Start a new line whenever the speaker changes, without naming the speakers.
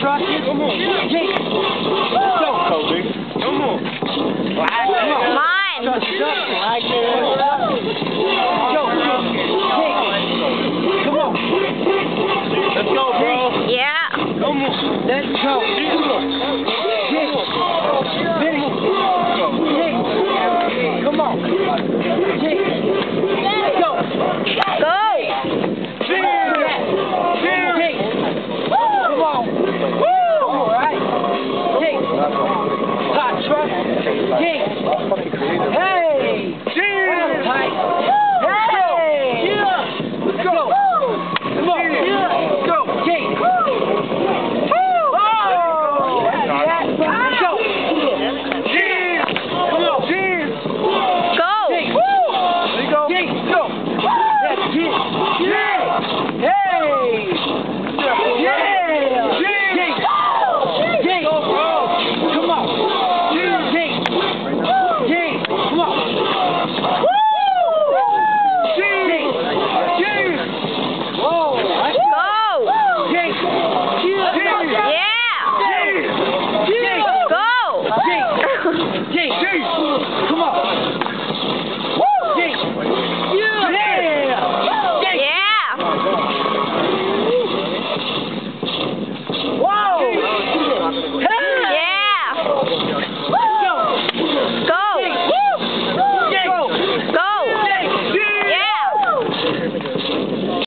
trust it. Come on. Jake. Let's go. Come on.
Mine.
Trust it up. Let's go. Jake. Come on. Let's go, bro.
Yeah.
Come on. Let's go. Jake. Jake. Come on. Jake. Let's go.
Go.
Hey! Cheers! Hey! Yeah! Let's go! Come on! Let's go! Jake! Oh! Let's go! Cheers! Come on! Cheers!
Go!
Jake! There you go! Jake! Go! That's it! Yeah! Hey! Yeah! Jake! Jake! Come on! Come on. Woo! Jake! Jake! Whoa! Let's
Go!
Jake!
Yeah!
Jake!
Go!
Jake! Jake! Come on!